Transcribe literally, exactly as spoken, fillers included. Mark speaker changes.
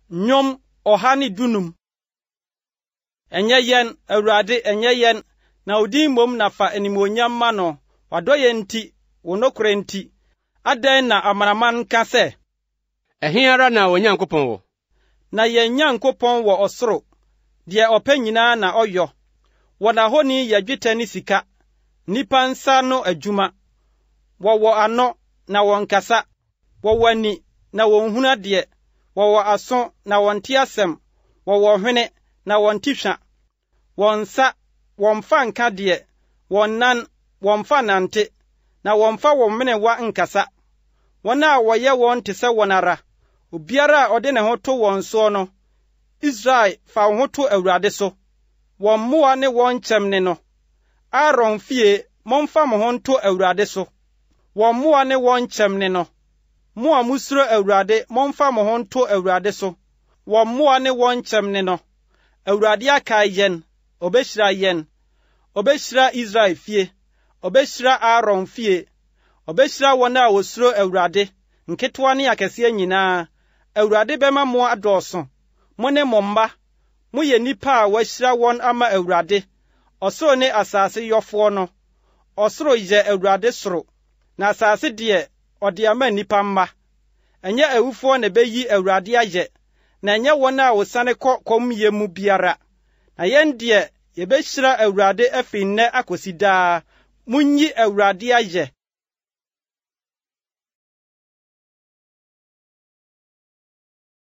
Speaker 1: Nyom ohani dunum. Enye yen Awurade enye yen na odi mom nafa animonyam ma no wadɔ yɛn nti wonokore nti adan na amanaman ka sɛ
Speaker 2: ɛhe ara na Onyankopɔn wɔ
Speaker 1: na yɛn Nyankopɔn wɔ ɔsoro deɛ ɔpɛ nyinaa na ɔyɔ wɔna honi yɛ dwetɛ ne sika nipa nsa no adwuma wɔwɔ ano na wɔnkasa wɔwɔ ani na wɔnhunu adeɛ wɔwɔ aso na wɔnte asɛm wɔwɔ hwene na wɔnte hwa wɔnsa wɔmfa nka deɛ wɔnnan wɔmfa nante na wɔmfa wɔn menewa nkasa wɔn a wɔyɛ wɔn te sɛ wɔn ara obiara a ɔde ne ho to wɔn so no Israel fa ho to Awurade so wɔn mmoa ne wɔn kyɛmne no Aaron fie momfa mo ho to Awurade so wɔn mmoa ne wɔn kyɛmne no mo a musuro Awurade momfa mo ho to Awurade so wɔn mmoa ne wɔn kyɛmne no Awurade aka yɛn obehyira yɛn obehyira Israel fie obehyira Aaron fie obehyira wɔn a wosuro Awurade nketewa ne akɛse nyinaa Awurade bɛma mo adɔɔso mo ne mo mba mo yɛ nipa a wahyira wɔn ama Awurade ɔsoro ne asase yɔfoɔ no ɔsoro yɛ Awurade soro na asase deɛ ɔde ama nipa mma ɛnyɛ awufoɔ na beyi Awurade ayɛ na ɛnyɛ wɔn a wosane kɔ kɔmyɛ mu biara na yɛn deɛ yɛbɛhyira Awurade afi nnɛ akosi daa munyi Awurade ayɛ